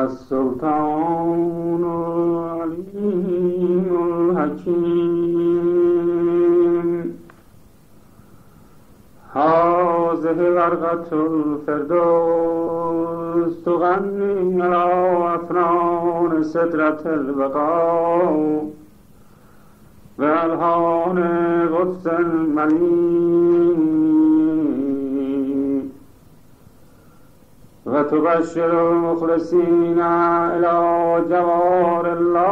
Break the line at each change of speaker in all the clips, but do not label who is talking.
السلطان العليم الحكيم. هذه ورقة الفردوس تغني على أفنان سدرة البقاء بألحان قدس المليء، وتبشر المخلصين إلى جوار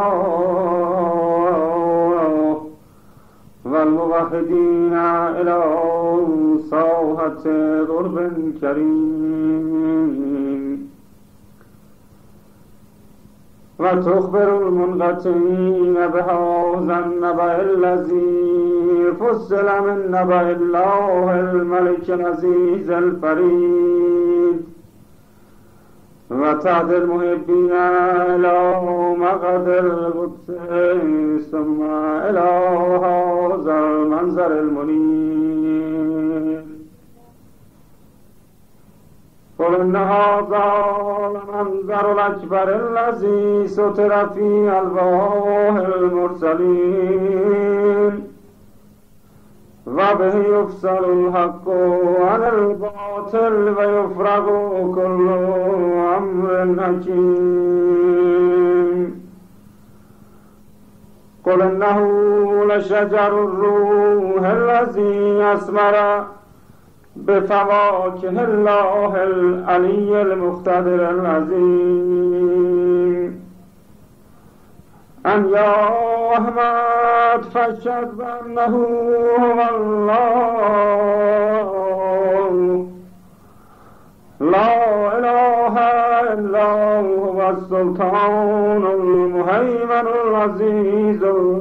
الله والموحدين إلى ساحة قرب كريم، وتخبر المنقطعين بهذا النبأ الذي فصل من نبأ الله الملك العزيز الفريد، وتهدي المحبين إلى مقعد القدس ثم إلى هذا المنظر المنير. قل إن هذا المنظر الأكبر الذي ستر في ألواح المرسلين، وبه يفصل الحق عن الباطل ويفرغ كل أمر حكيم. قل إنه لشجر الروح الذي أثمر بفواكه الله العلي المقتدر العظيم. أن يا أحمد فاشهد بأنه هو الله، لا إله إلا هو السلطان المهيمن العزيز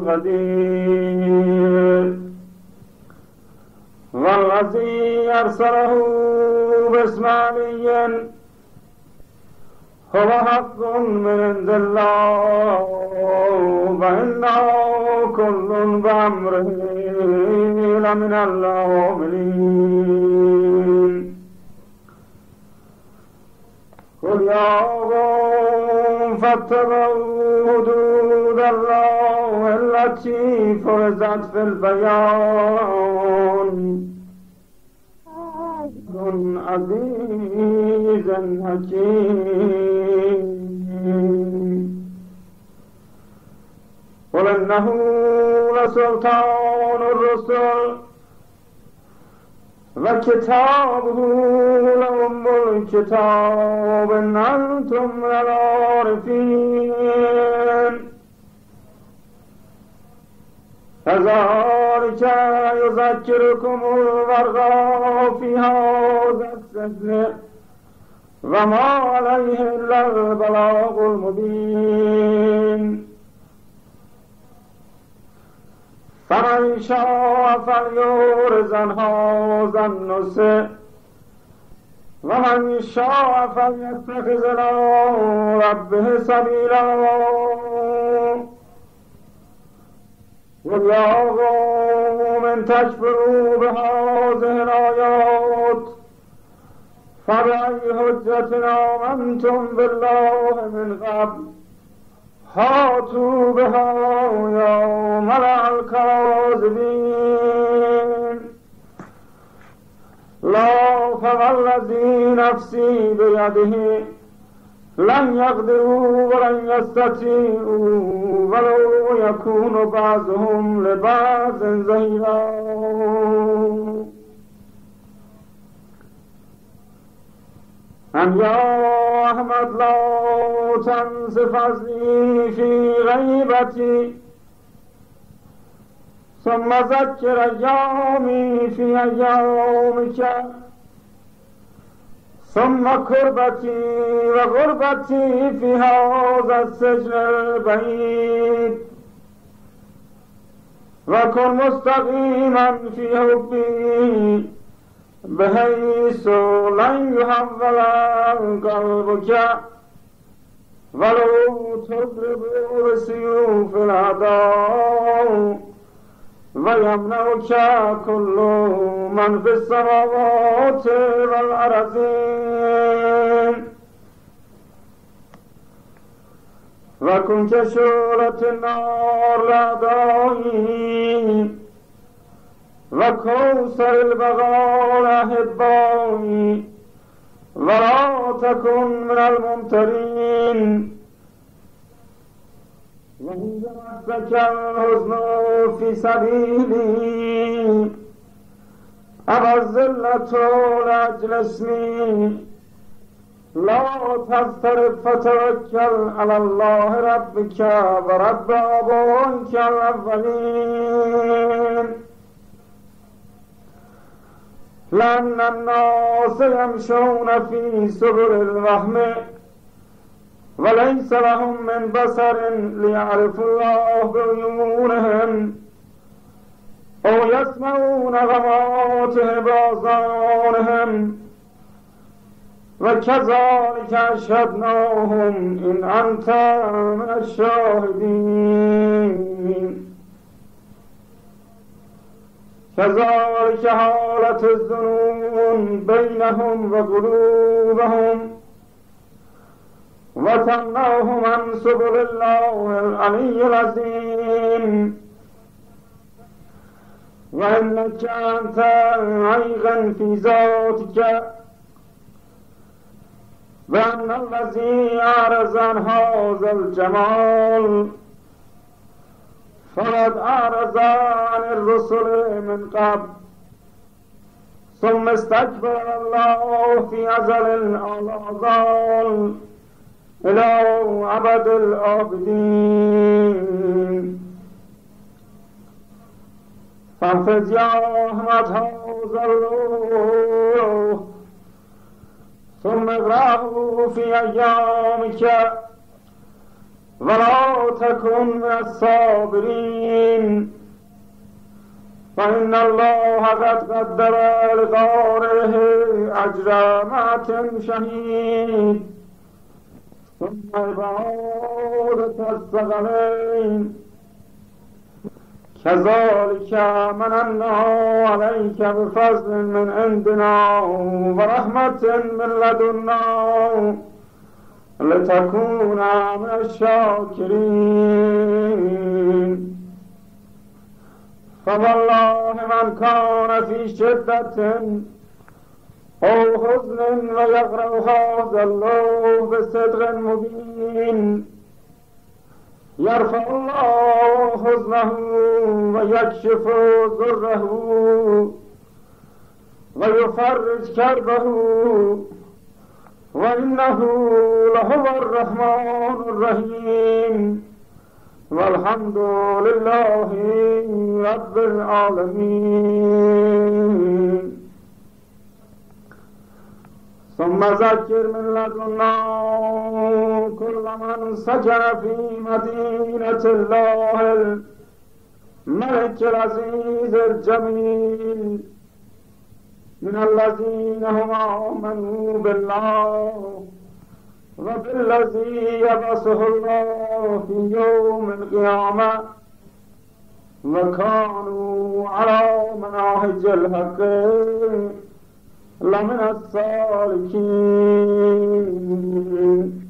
القدير، والذي أرسله باسم علي هو حق من عند الله، وإنه كل بأمره لمن العاملين. قل يا قوم فاتبعوا حدود الله التي فرضت في البيان، عزيز حكيم. قل إنه لسلطان الرسل وكتابه لأم الكتاب إن أنتم لعارفين. كذلك يذكركم الورقاء في هذا السجن وما عليه إلا البلاغ المبين. فمن شاء فليعرض عن هذا النصح، ومن شاء فليتخذ إلى ربه سبيلا. قل يا قوم إن تكفروا بهذه الآيات فبأي حجة آمنتم بالله من قبل؟ هاتوا بها يوم الكاذبين. لا فوالذي نفسي بيده لن يقدروا ولن يستطيعوا ولو يكون بعضهم لبعض ظهيرا. أن يا أحمد لا تنس فضلي في غيبتي، ثم ذكر أيامي في أيامك، ثم كربتي وغربتي في هذا السجن البعيد، وكن مستقيما في حبي بحيث لن يحول قلبك ولو تضرب بسيوف الأعداء، ويمنعك كل من في السماوات والأرضين. وكن كشولة النار لأعدائي وكوثر البغاء لأحبائي ولا تكن من الممترين وإن مسك الحزن في سبيلي أما الذلة لأجل اسمي لا تضطرب فتوكل على الله ربك ورب آبائك الأولين لأن الناس يمشون في سبل الوهم وليس لهم من بصر ليعرفوا الله بعيونهم أو يسمعون غماته بآذانهم وكذلك أشهدناهم إن أنت من الشاهدين كذلك حالة الظنون بينهم وقلوبهم وتمنعهم عن سبل الله العلي العظيم وإنك أنت عيغا في ذاتك وأن الذي أعرض عن هذا الجمال فقد أعرض عن الرسل من قبل ثم استكبر الله في أزل الأزال إلى أبد الآبدين فاحفظ يا أحمد هذا الروح ثم اقرأه في أيامك ولا تكن من الصابرين فإن الله قد قدر لقارئه أجر مات شهيد ثم عبادة الثقلين كذلك مننا عليك بفضل من عندنا ورحمة من لدنا لتكون من الشاكرين فوالله من كان في شدة أو حزن ويقرأ هذا الله بصدق مبين يرفع الله حزنه ويكشف ضره ويفرج كربه وإنه لهو الرحمن الرحيم والحمد لله رب العالمين ثم ذكر من لدنا كل من سكن في مدينة الله الملك العزيز الجميل من الذين هم آمنوا بالله وبالذي يبعثه الله في يوم القيامة وكانوا على مناهج الحق لمن الصالحين